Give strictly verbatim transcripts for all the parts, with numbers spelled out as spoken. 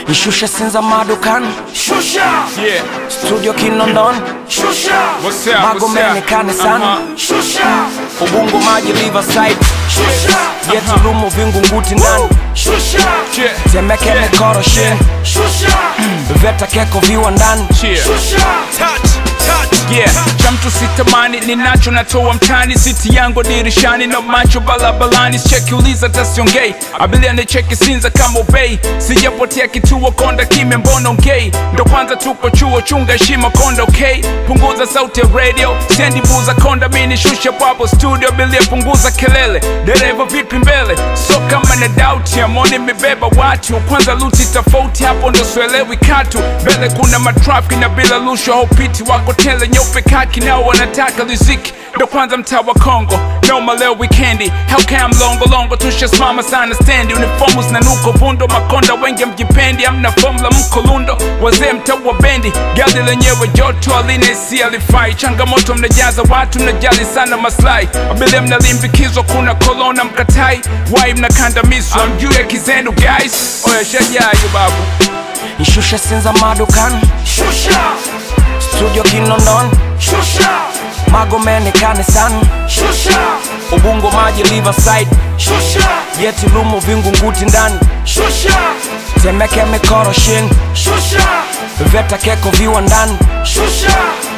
Nishusha Sinza madukani, shusha. Yeah. Studio Kinondoni, shusha. What's up? Magomeni kanisani, uh-huh. Shusha. Ubungo maji Riverside, shusha. Yetu Lumo Vingunguti ndani, shusha. Temeke yeah. Mikoroshini, shusha. Veta Keko viwandani, shusha. Touch, touch, yeah. Cha mtu sitamani, ninacho natoa mtani. Siti yangu dirishani, no macho balabalani. Cheki uliza tasiongei, abilia ni cheki Sinza kama ubei. Sijapotea kituo konda kime mbono ngei. Ndo kwanza tuko chuo chunga shima konda okay. Punguza sauti ya radio, sendi buza konda mini shusha babo studio. Bilia punguza kelele, dereva vipi mbele. So kama na doubt ya moni mibeba watu. Kwanza luti tofauti hapo ndo swelewi katu. Mbele kuna matrafiki na bila lusho hopiti. Wako tele nyeupe kaki nao wanataka riziki. Ndo kwanza mtaa wa Kongo, noma leo weekendi. Hellcam longo longo tushasimama sana stendi. Uniformu zinanuko vundo, makonda wengi mjipendi. Amna formula mkolundo, wazee mtaa wa bendi. Gali lenyewe joto aline si alifai. Changamoto mnajaza watu mnajali sana maslahi. Abile mnalimbikizwa kuna kolona mkatai. Wai mnakandamizwa mjuu ya kizenu guys. Oya shajayo babu. Nishusha Sinza madukani, shusha. Studio Kinondoni, shusha. Magomeni kanisani, shusha. Ubungo maji Riverside, shusha. Yetu Lumo Vingunguti ndani, shusha. Temeke Mikoroshini, shusha. Veta Keko viwandani, shusha.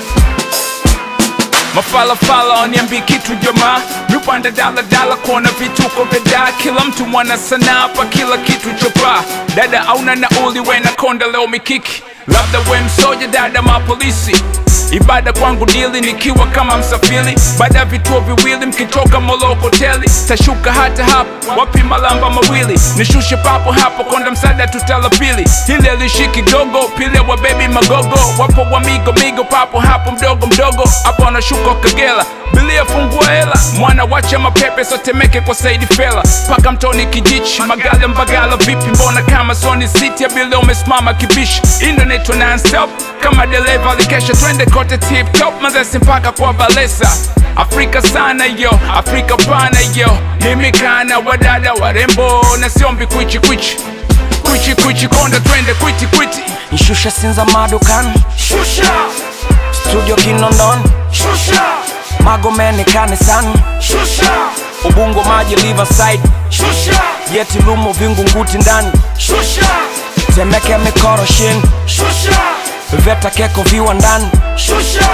Mafala fala waniambi kitu jamaa. Mipanda dala dala kuona vituko veda. Kila mtu mwana sanaa pa kila kitu chopa. Dada auna nauli wena konda leo mikiki. Labda we msoja dada mapolisi. Ibada kwangu dili nikiwa kama msafiri. Baada vituo viwili mkitoka moloko teli. Tashuka hata hapo, wapi malamba mawili. Nishushe papo hapo konda msada tutala pili. Hili alishiki gogo, pili wa baby magogo. Wapo wa migo migo papo hapo mdogo mdogo. Hapo anashuka Kagela, bilia fungua hela. Mwana wacha mapepe so Temeke kwa Saidi Fela. Paka mtoni Kijichi, Magala Mbagala vipi mbona kama Sony City ya bilia umesimama kibishi. Internet wa non-stop, kama dereva alikesha twende kote tip top. Mazesi mpaka kwa Balesa. Afrika sana yo, Afrika pana yo. Mimi kana wadada warembo na siombi kwichi kwichi. Kwichi kwichi konda twende kwiti kwiti. Nishusha Sinza madukani, shusha. Studio Kinondoni, shusha. Magomeni kanisani, shusha. Ubungo maji Riverside, shusha. Yetu Lumo Vingunguti ndani, shusha. Temeke Mikoroshini, shusha. Veta Keko viwandani, shusha.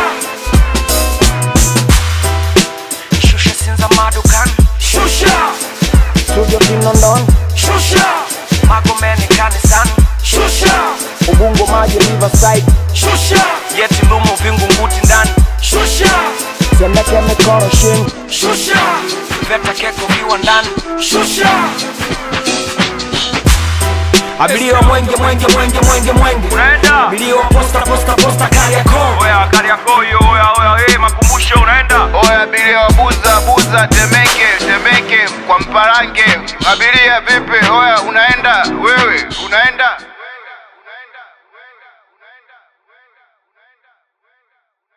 Nishusha Sinza madukani, shusha. Studio Kinondoni, shusha. Magomeni kanisani, shusha. Ubungo maji Riverside, shusha. Yetu Lumo Vingunguti ndani, shusha. Temeke Mikoroshini, shusha. Veta Keko viwandani, shusha. Abilio mwenge mwenge mwenge mwenge mwenge. Unaenda? Abilio posta posta posta Kariakoo. Oya Kariakoo yo, oya oya eh makumbusho unaenda? Oya abiria buza buza Temeke Temeke kwa Mparange. Abiria vipi? Oya unaenda wewe? Unaenda?